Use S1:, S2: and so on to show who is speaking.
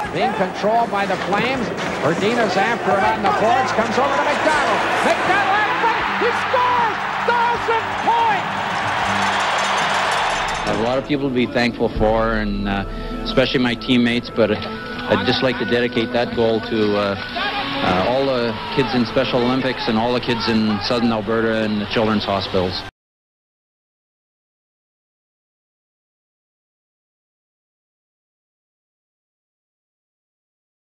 S1: being controlled by the Flames. Verdina's after it on the boards, comes over to McDonald. McDonald, he scores! Dawson point!
S2: A lot of people to be thankful for, and especially my teammates, but I'd just like to dedicate that goal to all the kids in Special Olympics and all the kids in Southern Alberta and the children's hospitals.